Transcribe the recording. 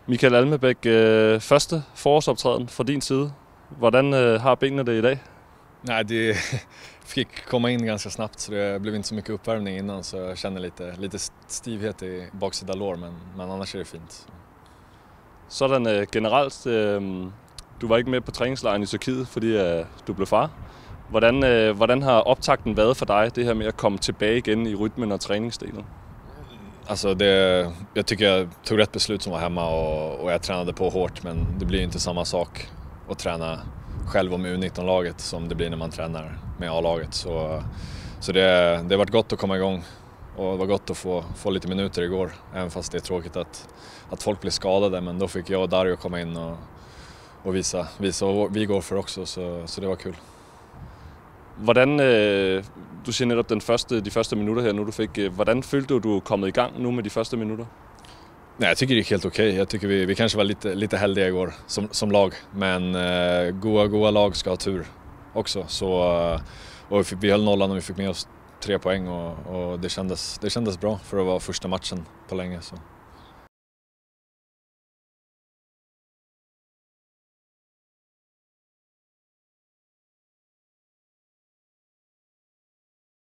Mikael Almebæk, første forårsoptræden fra din side. Hvordan har benene det i dag? Nej, det fick komma in ganska snabbt så det blev inte så mycket uppvärmning innan så jag känner lite stivhet i baksida lår men annars är det fint. Sådan generelt, du var ikke med på træningslejren i Tyrkiet, fordi du blev far. Hvordan har optakten været for dig, det her med at komme tilbage igen i rytmen og träningsdelen? Alltså jag tycker jag tog rätt beslut som var hemma och jag tränade på hårt men det blir inte samma sak att träna själv och med U19-laget som det blir när man tränar med A-laget. Så det har varit gott att komma igång och det var gott att få lite minuter igår. Även fast det är tråkigt att folk blir skadade men då fick jag och Dario komma in och visa vad vi går för också så det var kul. Hvordan, du siger netop de første minutter her nu du fik. Hvordan følte du er kommet i gang nu med de første minutter? Nej, jag tycker det gick helt okej. Jag tycker vi kanske var lite heldiga igår som lag. Men goda lag ska ha tur också. Och vi höll nollan och vi fick med oss 3 poäng och det kändes bra för att vara första matchen på länge. Så.